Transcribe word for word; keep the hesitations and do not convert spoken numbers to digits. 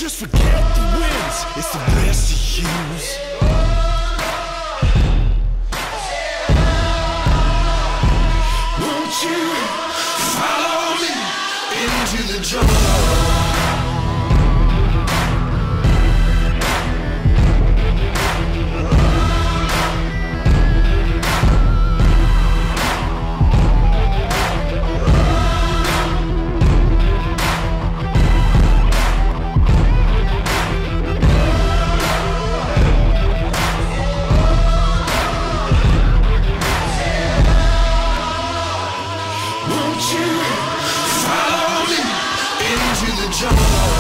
just forget the wins, it's the rest of yous. Won't you follow me into the jungle? Follow me into the jungle.